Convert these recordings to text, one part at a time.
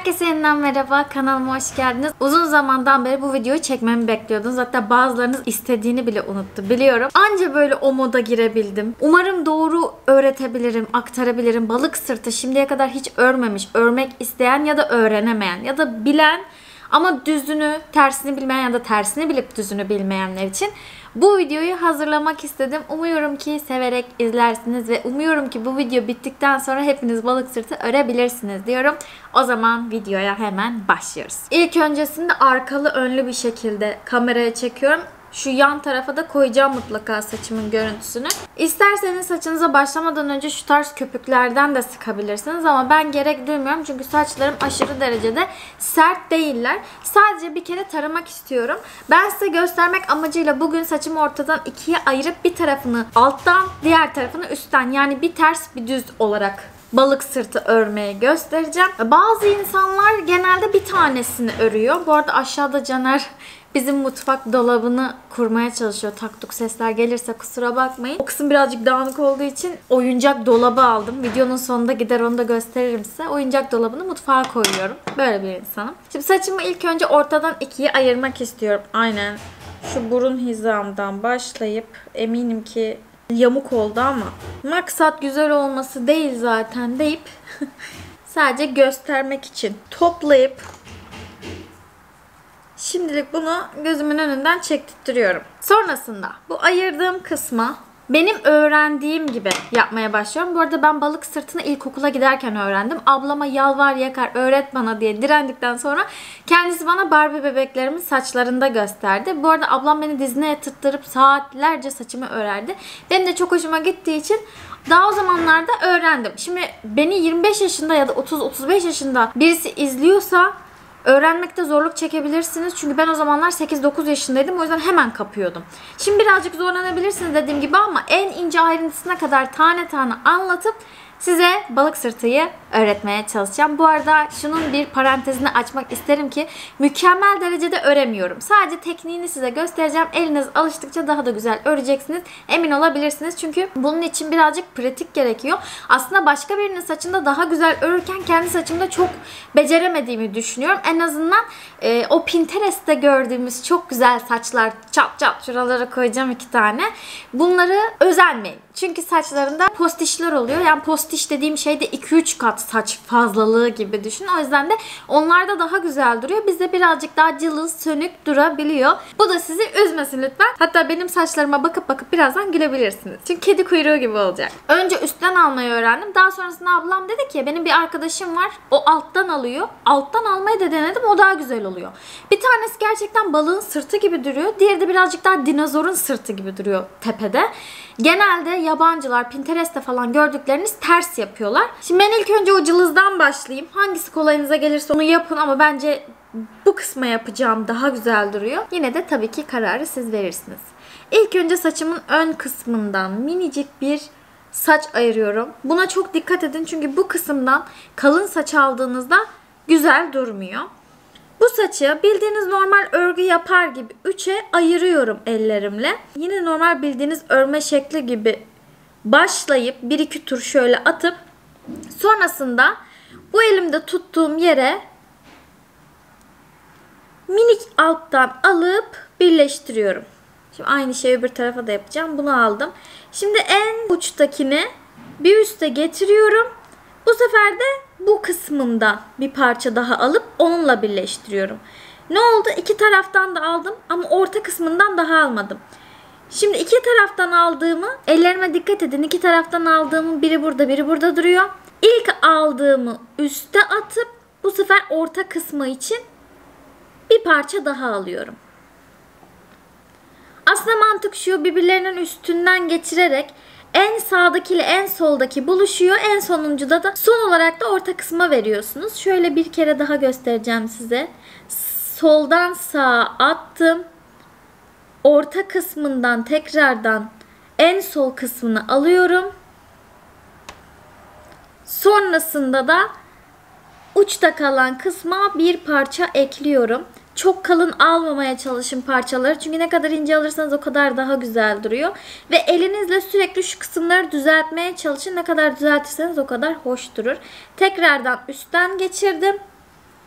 Herkese yeniden merhaba, kanalıma hoş geldiniz. Uzun zamandan beri bu videoyu çekmemi bekliyordunuz. Hatta bazılarınız istediğini bile unuttu, biliyorum. Anca böyle o moda girebildim. Umarım doğru öğretebilirim, aktarabilirim. Balık sırtı şimdiye kadar hiç örmemiş, örmek isteyen ya da öğrenemeyen ya da bilen ama düzünü, tersini bilmeyen ya da tersini bilip düzünü bilmeyenler için bu videoyu hazırlamak istedim. Umuyorum ki severek izlersiniz ve umuyorum ki bu video bittikten sonra hepiniz balık sırtı örebilirsiniz diyorum. O zaman videoya hemen başlıyoruz. İlk öncesinde arkalı önlü bir şekilde kameraya çekiyorum. Şu yan tarafa da koyacağım mutlaka saçımın görüntüsünü. İsterseniz saçınıza başlamadan önce şu tarz köpüklerden de sıkabilirsiniz ama ben gerek duymuyorum çünkü saçlarım aşırı derecede sert değiller. Sadece bir kere taramak istiyorum. Ben size göstermek amacıyla bugün saçımı ortadan ikiye ayırıp bir tarafını alttan, diğer tarafını üstten, yani bir ters bir düz olarak balık sırtı örmeyi göstereceğim. Bazı insanlar genelde bir tanesini örüyor. Bu arada aşağıda Caner bizim mutfak dolabını kurmaya çalışıyor. Taktuk sesler gelirse kusura bakmayın. O kısım birazcık dağınık olduğu için oyuncak dolabı aldım. Videonun sonunda gider onu da gösteririm size. Oyuncak dolabını mutfağa koyuyorum. Böyle bir insanım. Şimdi saçımı ilk önce ortadan ikiye ayırmak istiyorum. Aynen şu burun hizamdan başlayıp, eminim ki yamuk oldu ama maksat güzel olması değil zaten deyip sadece göstermek için toplayıp şimdilik bunu gözümün önünden çektirtiyorum. Sonrasında bu ayırdığım kısma benim öğrendiğim gibi yapmaya başlıyorum. Bu arada ben balık sırtını ilkokula giderken öğrendim. Ablama yalvar yakar öğret bana diye direndikten sonra kendisi bana Barbie bebeklerimin saçlarında gösterdi. Bu arada ablam beni dizine yatırttırıp saatlerce saçımı örerdi. Benim de çok hoşuma gittiği için daha o zamanlarda öğrendim. Şimdi beni 25 yaşında ya da 30-35 yaşında birisi izliyorsa öğrenmekte zorluk çekebilirsiniz. Çünkü ben o zamanlar 8-9 yaşındaydım. O yüzden hemen kapıyordum. Şimdi birazcık zorlanabilirsiniz dediğim gibi ama en ince ayrıntısına kadar tane tane anlatıp size balık sırtıyı öğretmeye çalışacağım. Bu arada şunun bir parantezini açmak isterim ki mükemmel derecede öremiyorum. Sadece tekniğini size göstereceğim. Eliniz alıştıkça daha da güzel öreceksiniz. Emin olabilirsiniz. Çünkü bunun için birazcık pratik gerekiyor. Aslında başka birinin saçında daha güzel örürken kendi saçımda çok beceremediğimi düşünüyorum. En azından o Pinterest'te gördüğümüz çok güzel saçlar, çat çat şuralara koyacağım 2 tane. Bunları özenmeyin. Çünkü saçlarında postişler oluyor. Yani postiş dediğim şey de 2-3 kat saç fazlalığı gibi düşünün. O yüzden de onlarda daha güzel duruyor. Bizde birazcık daha cılız, sönük durabiliyor. Bu da sizi üzmesin lütfen. Hatta benim saçlarıma bakıp birazdan gülebilirsiniz. Çünkü kedi kuyruğu gibi olacak. Önce üstten almayı öğrendim. Daha sonrasında ablam dedi ki benim bir arkadaşım var. O alttan alıyor. Alttan almayı da denedim. O daha güzel oluyor. Bir tanesi gerçekten balığın sırtı gibi duruyor. Diğeri de birazcık daha dinozorun sırtı gibi duruyor tepede. Genelde yabancılar Pinterest'te falan gördükleriniz ters yapıyorlar. Şimdi ben ilk önce o cılızdan başlayayım. Hangisi kolayınıza gelirse onu yapın ama bence bu kısma yapacağım daha güzel duruyor. Yine de tabii ki kararı siz verirsiniz. İlk önce saçımın ön kısmından minicik bir saç ayırıyorum. Buna çok dikkat edin çünkü bu kısımdan kalın saç aldığınızda güzel durmuyor. Bu saçı bildiğiniz normal örgü yapar gibi 3'e ayırıyorum ellerimle. Yine normal bildiğiniz örme şekli gibi başlayıp 1-2 tur şöyle atıp sonrasında bu elimde tuttuğum yere minik alttan alıp birleştiriyorum. Şimdi aynı şeyi öbür tarafa da yapacağım. Bunu aldım. Şimdi en uçtakini bir üste getiriyorum. Bu sefer de bu kısmında bir parça daha alıp onunla birleştiriyorum. Ne oldu? İki taraftan da aldım ama orta kısmından daha almadım. Şimdi iki taraftan aldığımı, ellerime dikkat edin, iki taraftan aldığımın biri burada biri burada duruyor. İlk aldığımı üste atıp bu sefer orta kısmı için bir parça daha alıyorum. Aslında mantık şu, birbirlerinin üstünden geçirerek en sağdaki ile en soldaki buluşuyor. En sonuncuda da son olarak da orta kısma veriyorsunuz. Şöyle bir kere daha göstereceğim size. Soldan sağa attım. Orta kısmından tekrardan en sol kısmını alıyorum. Sonrasında da uçta kalan kısma bir parça ekliyorum. Çok kalın almamaya çalışın parçaları. Çünkü ne kadar ince alırsanız o kadar daha güzel duruyor. Ve elinizle sürekli şu kısımları düzeltmeye çalışın. Ne kadar düzeltirseniz o kadar hoş durur. Tekrardan üstten geçirdim.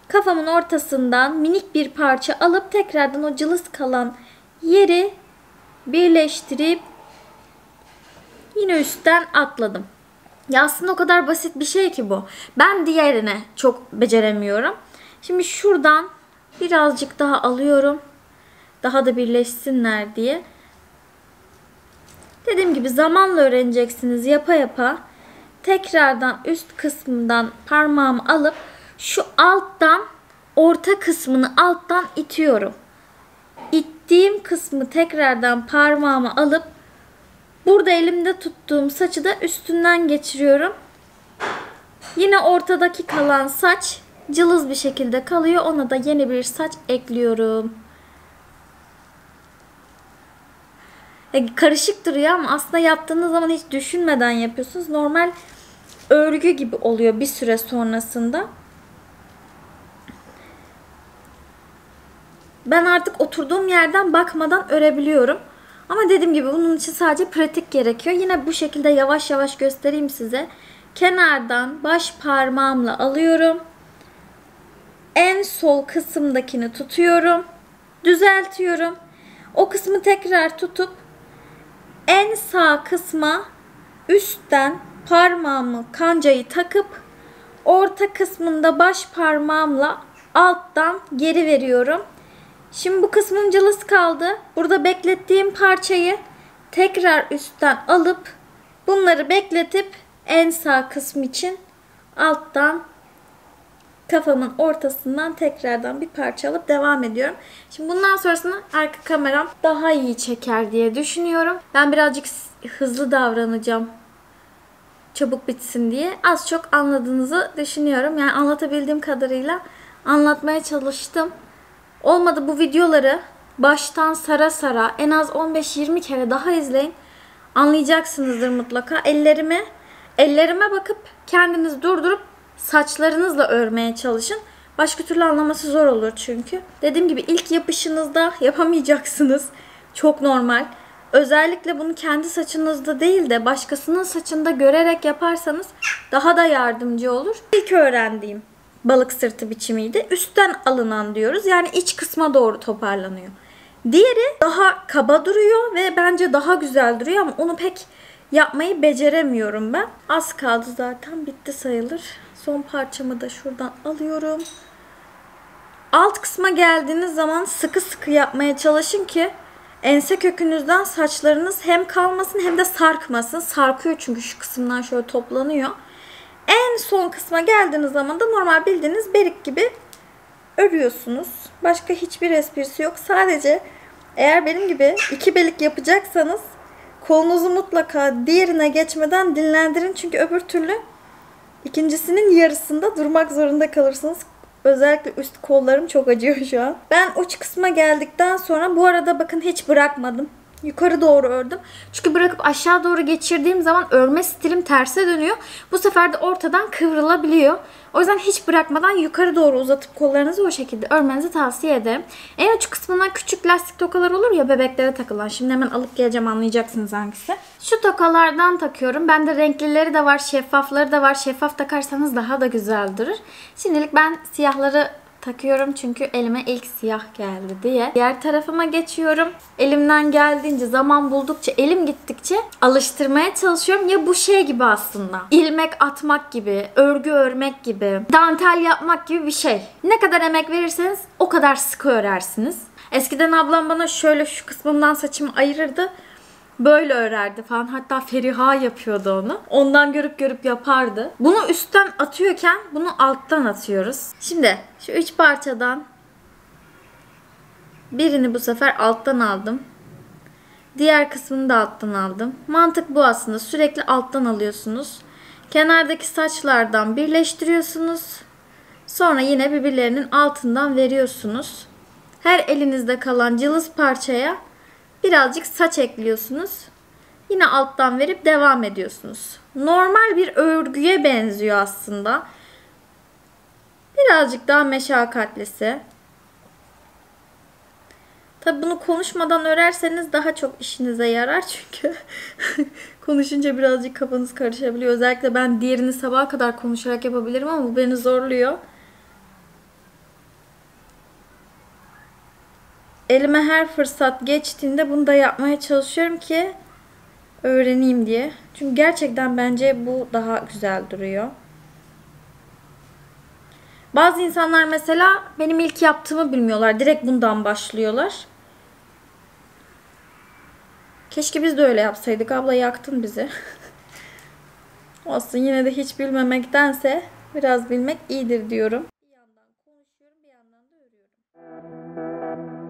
kafamın ortasından minik bir parça alıp tekrardan o cılız kalan yeri birleştirip yine üstten atladım. Ya aslında o kadar basit bir şey ki bu. Ben diğerine çok beceremiyorum. Şimdi şuradan birazcık daha alıyorum. Daha da birleşsinler diye. Dediğim gibi zamanla öğreneceksiniz, yapa yapa. Tekrardan üst kısmından parmağımı alıp şu alttan orta kısmını alttan itiyorum. İttiğim kısmı tekrardan parmağımı alıp burada elimde tuttuğum saçı da üstünden geçiriyorum. Yine ortadaki kalan saç cılız bir şekilde kalıyor. Ona da yeni bir saç ekliyorum. Karışık duruyor ama aslında yaptığınız zaman hiç düşünmeden yapıyorsunuz. Normal örgü gibi oluyor bir süre sonrasında. Ben artık oturduğum yerden bakmadan örebiliyorum. Ama dediğim gibi bunun için sadece pratik gerekiyor. Yine bu şekilde yavaş yavaş göstereyim size. Kenardan baş parmağımla alıyorum. En sol kısımdakini tutuyorum. Düzeltiyorum. O kısmı tekrar tutup en sağ kısma üstten parmağımı, kancayı takıp orta kısmında baş parmağımla alttan geri veriyorum. Şimdi bu kısmım cılız kaldı. Burada beklettiğim parçayı tekrar üstten alıp bunları bekletip en sağ kısım için alttan kafamın ortasından tekrardan bir parça alıp devam ediyorum. Şimdi bundan sonrasını arka kameram daha iyi çeker diye düşünüyorum. Ben birazcık hızlı davranacağım. Çabuk bitsin diye. Az çok anladığınızı düşünüyorum. Yani anlatabildiğim kadarıyla anlatmaya çalıştım. Olmadı bu videoları baştan sara sara en az 15-20 kere daha izleyin. Anlayacaksınızdır mutlaka. Ellerime bakıp kendiniz durdurup saçlarınızla örmeye çalışın. Başka türlü anlaması zor olur çünkü. Dediğim gibi ilk yapışınızda yapamayacaksınız. Çok normal. Özellikle bunu kendi saçınızda değil de başkasının saçında görerek yaparsanız daha da yardımcı olur. İlk öğrendiğim balık sırtı biçimiydi. Üstten alınan diyoruz. Yani iç kısma doğru toparlanıyor. Diğeri daha kaba duruyor ve bence daha güzel duruyor ama onu pek yapmayı beceremiyorum ben. Az kaldı zaten, bitti sayılır. Son parçamı da şuradan alıyorum. Alt kısma geldiğiniz zaman sıkı sıkı yapmaya çalışın ki ense kökünüzden saçlarınız hem kalmasın hem de sarkmasın. Sarkıyor çünkü şu kısımdan şöyle toplanıyor. En son kısma geldiğiniz zaman da normal bildiğiniz berik gibi örüyorsunuz. Başka hiçbir esprisi yok. Sadece eğer benim gibi iki belik yapacaksanız kolunuzu mutlaka diğerine geçmeden dinlendirin. Çünkü öbür türlü ikincisinin yarısında durmak zorunda kalırsınız. Özellikle üst kollarım çok acıyor şu an. Ben uç kısma geldikten sonra bu arada bakın hiç bırakmadım. Yukarı doğru ördüm. Çünkü bırakıp aşağı doğru geçirdiğim zaman örme stilim terse dönüyor. Bu sefer de ortadan kıvrılabiliyor. O yüzden hiç bırakmadan yukarı doğru uzatıp kollarınızı o şekilde örmenizi tavsiye ederim. En uç kısmından küçük lastik tokalar olur ya bebeklere takılan. Şimdi hemen alıp geleceğim, anlayacaksınız hangisi. Şu tokalardan takıyorum. Bende renklileri de var, şeffafları da var. Şeffaf takarsanız daha da güzel durur. Şimdilik ben siyahları takıyorum çünkü elime ilk siyah geldi diye. Diğer tarafıma geçiyorum. Elimden geldiğince, zaman buldukça, elim gittikçe alıştırmaya çalışıyorum. Ya bu şey gibi aslında. İlmek atmak gibi, örgü örmek gibi, dantel yapmak gibi bir şey. Ne kadar emek verirseniz o kadar sıkı örersiniz. Eskiden ablam bana şöyle şu kısmımdan saçımı ayırırdı. Böyle örerdi falan. Hatta Feriha yapıyordu onu. Ondan görüp yapardı. Bunu üstten atıyorken bunu alttan atıyoruz. Şimdi şu 3 parçadan birini bu sefer alttan aldım. Diğer kısmını da alttan aldım. Mantık bu aslında. Sürekli alttan alıyorsunuz. Kenardaki saçlardan birleştiriyorsunuz. Sonra yine birbirlerinin altından veriyorsunuz. Her elinizde kalan cılız parçaya birazcık saç ekliyorsunuz. Yine alttan verip devam ediyorsunuz. Normal bir örgüye benziyor aslında. Birazcık daha meşakkatlisi. Tabi bunu konuşmadan örerseniz daha çok işinize yarar çünkü konuşunca birazcık kafanız karışabiliyor. Özellikle ben diğerini sabaha kadar konuşarak yapabilirim ama bu beni zorluyor. elime her fırsat geçtiğinde bunu da yapmaya çalışıyorum ki öğreneyim diye. Çünkü gerçekten bence bu daha güzel duruyor. Bazı insanlar mesela benim ilk yaptığımı bilmiyorlar. Direkt bundan başlıyorlar. Keşke biz de öyle yapsaydık. Abla yaktın bizi. Olsun, yine de hiç bilmemektense biraz bilmek iyidir diyorum. Bir yandan konuşuyorum, bir yandan da örüyorum.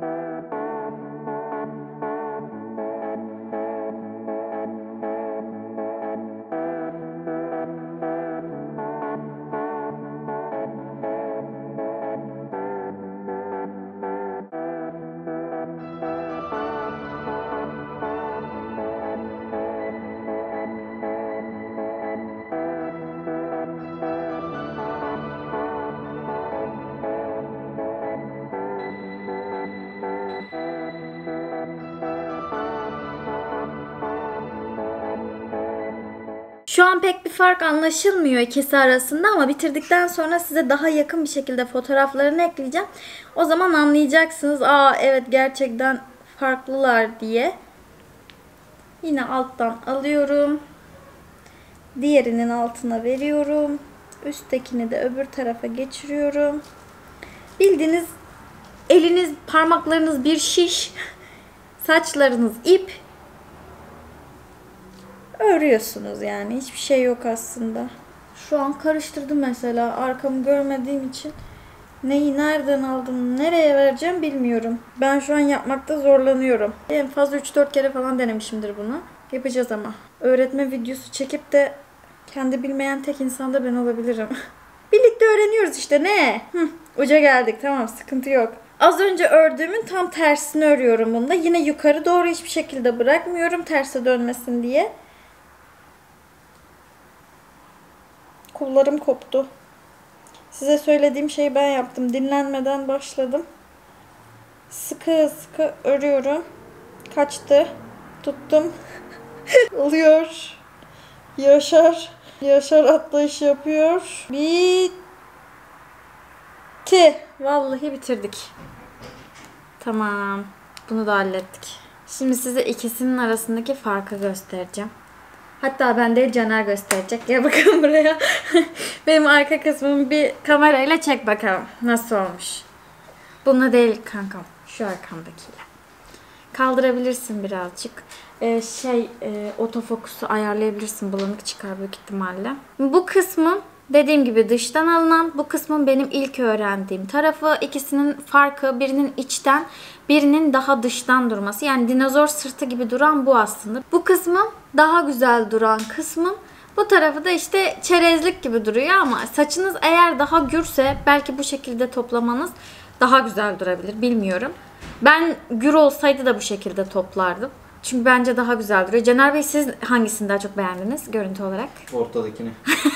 Şu an pek bir fark anlaşılmıyor ikisi arasında ama bitirdikten sonra size daha yakın bir şekilde fotoğraflarını ekleyeceğim. O zaman anlayacaksınız. Aa evet, gerçekten farklılar diye. Yine alttan alıyorum. Diğerinin altına veriyorum. Üsttekini de öbür tarafa geçiriyorum. Bildiğiniz eliniz, parmaklarınız bir şiş. Saçlarınız ip. Örüyorsunuz yani. Hiçbir şey yok aslında. Şu an karıştırdım mesela. Arkamı görmediğim için neyi nereden aldım, nereye vereceğim bilmiyorum. Ben şu an yapmakta zorlanıyorum. En fazla 3-4 kere falan denemişimdir bunu. Yapacağız ama. Öğretme videosu çekip de kendi bilmeyen tek insan da ben olabilirim. Birlikte öğreniyoruz işte, ne? Uca geldik, tamam, sıkıntı yok. Az önce ördüğümün tam tersini örüyorum bunda. Yine yukarı doğru hiçbir şekilde bırakmıyorum terse dönmesin diye. Kollarım koptu. Size söylediğim şeyi ben yaptım. Dinlenmeden başladım. Sıkı sıkı örüyorum. Kaçtı. Tuttum. Oluyor. Yaşar. Yaşar atlayış yapıyor. Bitti. Vallahi bitirdik. Tamam. Bunu da hallettik. Şimdi size ikisinin arasındaki farkı göstereceğim. Hatta ben değil, Caner gösterecek. Gel bakalım buraya. Benim arka kısmımı bir kamerayla çek bakalım. Nasıl olmuş? Bununla değil kankam. Şu arkamdakiyle. Kaldırabilirsin birazcık. Otofokusu ayarlayabilirsin. Bulanık çıkar büyük ihtimalle. Bu kısmın dediğim gibi dıştan alınan, bu kısmın benim ilk öğrendiğim tarafı. İkisinin farkı, birinin içten, birinin daha dıştan durması. Yani dinozor sırtı gibi duran bu aslında. Bu kısmın daha güzel duran kısmın. Bu tarafı da işte çerezlik gibi duruyor ama saçınız eğer daha gürse belki bu şekilde toplamanız daha güzel durabilir. Bilmiyorum. Ben gür olsaydı da bu şekilde toplardım. Çünkü bence daha güzel duruyor. Caner Bey, siz hangisini daha çok beğendiniz görüntü olarak? Ortadakini.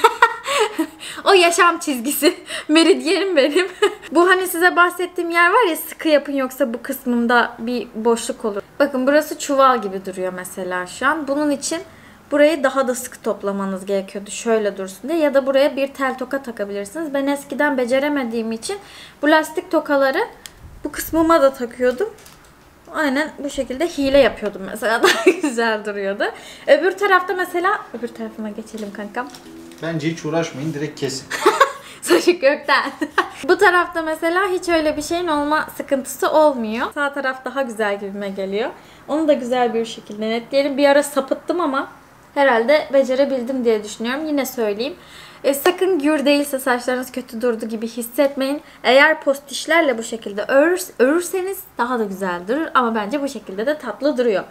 O yaşam çizgisi. Meridyenim benim. Bu hani size bahsettiğim yer var ya, sıkı yapın yoksa bu kısmında bir boşluk olur. Bakın burası çuval gibi duruyor mesela şu an. Bunun için burayı daha da sıkı toplamanız gerekiyordu. Şöyle dursun diye. Ya da buraya bir tel toka takabilirsiniz. Ben eskiden beceremediğim için bu lastik tokaları bu kısmıma da takıyordum. Aynen bu şekilde hile yapıyordum mesela. Daha güzel duruyordu. Öbür tarafta mesela, öbür tarafıma geçelim kankam. Bence hiç uğraşmayın, direkt kesin. Saçı gökten. Bu tarafta mesela hiç öyle bir şeyin olma sıkıntısı olmuyor. Sağ taraf daha güzel gibime geliyor. Onu da güzel bir şekilde netleyelim. Bir ara sapıttım ama herhalde becerebildim diye düşünüyorum. Yine söyleyeyim. Sakın gür değilse, saçlarınız kötü durdu gibi hissetmeyin. Eğer postişlerle bu şekilde örürseniz daha da güzel durur. Ama bence bu şekilde de tatlı duruyor.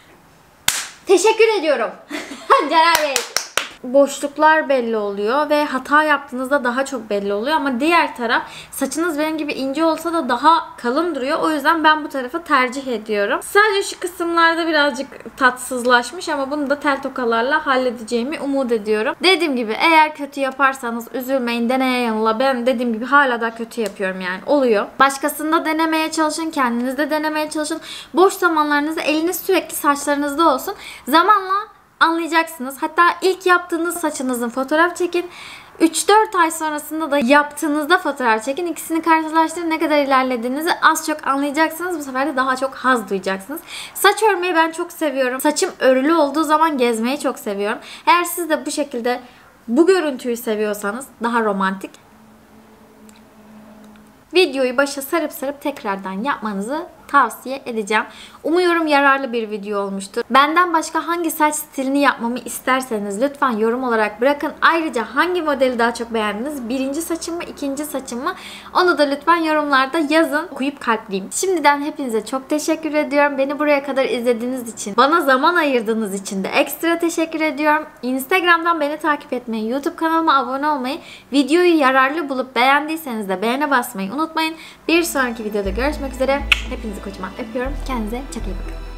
Teşekkür ediyorum. Caner Bey. Boşluklar belli oluyor ve hata yaptığınızda daha çok belli oluyor ama diğer taraf, saçınız benim gibi ince olsa da daha kalın duruyor. O yüzden ben bu tarafı tercih ediyorum. Sadece şu kısımlarda birazcık tatsızlaşmış ama bunu da tel tokalarla halledeceğimi umut ediyorum. Dediğim gibi eğer kötü yaparsanız üzülmeyin, deneye yanıla. Ben dediğim gibi hala da kötü yapıyorum yani, oluyor. Başkasında denemeye çalışın, kendinizde denemeye çalışın. Boş zamanlarınızda eliniz sürekli saçlarınızda olsun. Zamanla anlayacaksınız. Hatta ilk yaptığınız saçınızın fotoğraf çekin. 3-4 ay sonrasında da yaptığınızda fotoğraf çekin. İkisini karşılaştırın, ne kadar ilerlediğinizi az çok anlayacaksınız. Bu sefer de daha çok haz duyacaksınız. Saç örmeyi ben çok seviyorum. Saçım örülü olduğu zaman gezmeyi çok seviyorum. Eğer siz de bu şekilde bu görüntüyü seviyorsanız, daha romantik, videoyu başa sarıp tekrardan yapmanızı tavsiye edeceğim. Umuyorum yararlı bir video olmuştur. Benden başka hangi saç stilini yapmamı isterseniz lütfen yorum olarak bırakın. Ayrıca hangi modeli daha çok beğendiniz? Birinci saçım mı, ikinci saçım mı? Onu da lütfen yorumlarda yazın. Okuyup kalpleyeyim. Şimdiden hepinize çok teşekkür ediyorum. Beni buraya kadar izlediğiniz için, bana zaman ayırdığınız için de ekstra teşekkür ediyorum. Instagram'dan beni takip etmeyi, YouTube kanalıma abone olmayı, videoyu yararlı bulup beğendiyseniz de beğene basmayı unutmayın. Bir sonraki videoda görüşmek üzere. Hepinizi kocaman öpüyorum. Kendinize çok iyi bakın.